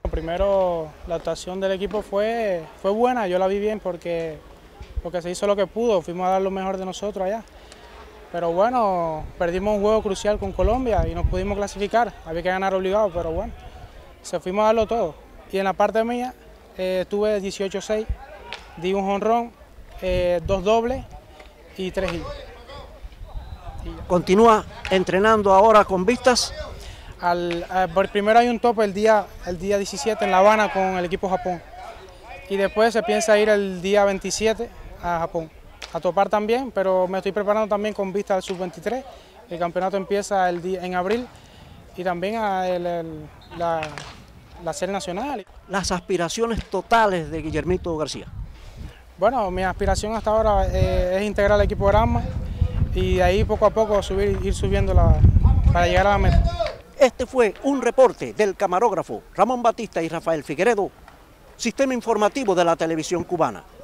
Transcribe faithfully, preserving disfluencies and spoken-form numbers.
Primero, la actuación del equipo fue, fue buena, yo la vi bien porque, porque se hizo lo que pudo, fuimos a dar lo mejor de nosotros allá. Pero bueno, perdimos un juego crucial con Colombia y nos pudimos clasificar, había que ganar obligado, pero bueno, se fuimos a darlo todo. Y en la parte mía, eh, tuve dieciocho seis, di un jonrón, eh, dos dobles y tres hits. ¿Continúa entrenando ahora con vistas? Al, al, primero hay un tope el día, el día diecisiete en La Habana con el equipo Japón y después se piensa ir el día veintisiete a Japón, a topar también, pero me estoy preparando también con vista al sub veintitrés, el campeonato empieza el día, en abril y también a el, el, la, la serie nacional. Las aspiraciones totales de Guillermito García. Bueno, mi aspiración hasta ahora eh, es integrar al equipo Granma y de ahí poco a poco subir, ir subiendo la, para llegar a la meta. Este fue un reporte del camarógrafo Ramón Batista y Rafael Figueredo, Sistema Informativo de la Televisión Cubana.